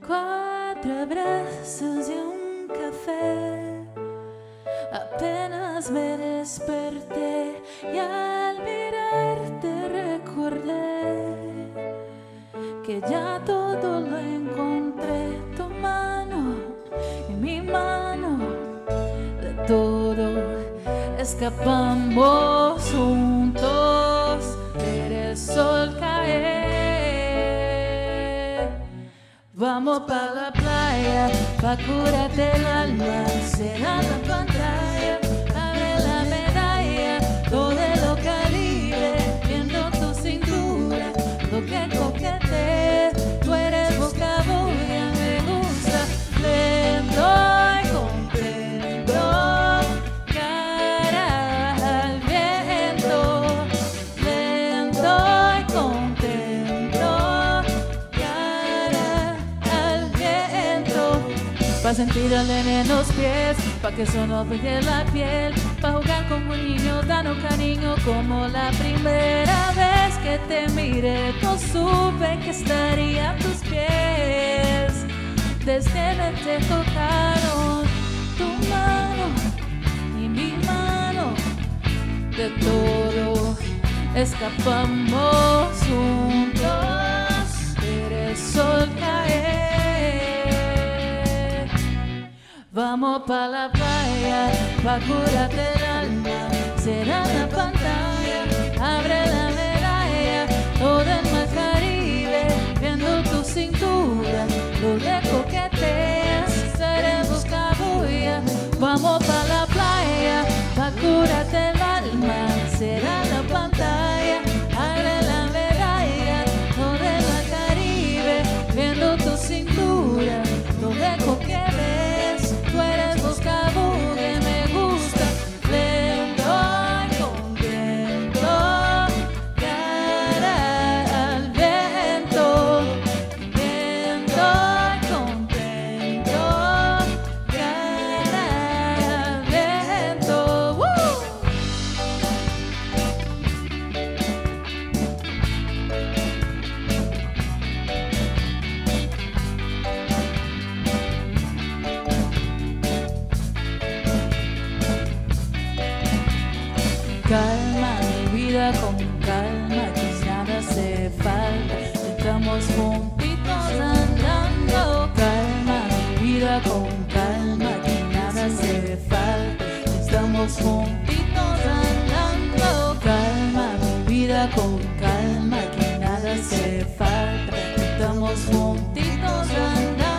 4 abrazos y un café. Apenas me desperté y al mirarte recordé que ya todo lo encontré. Tu mano y mi mano, de todo escapamos juntos. Ver el sol caer. Vamos pa' la playa, pa' curarte el alma. Será la pantalla, abre la medalla. Todo lo calibre, viendo tu cintura. Lo que coquete, tú eres boca buena, me gusta. Lento y contento, cara al viento. Lento y contento, cara al viento. Pa' sentir el nene en los pies, pa' que eso no brille la piel. Pa' jugar como un niño, darnos cariño como la primera vez que te miré. No supe que estaría a tus pies desde que te tocaron tu mano y mi mano. De todo escapamos juntos. Ver el sol caer. Vamos pa' la playa, pa' curarte el alma. Será la pantalla, abre la medalla. Todo el mar Caribe, viendo tu cintura. Lo de coqueteas, seremos cabulla. Vamos pa' la playa, pa' curarte el alma. Será la pantalla, abre la medalla. Todo el mar Caribe, viendo tu cintura. Lo de coqueteas, tú eres busca bulla, me gusta. Lento y contento, cara al viento. Lento y contento, cara al viento. Calma mi vida con calma, que nada hace falta. Estamos juntitos andando. Calma mi vida con calma, que nada hace falta. Estamos juntitos andando. Calma mi vida con calma, que nada hace falta. Estamos juntitos andando.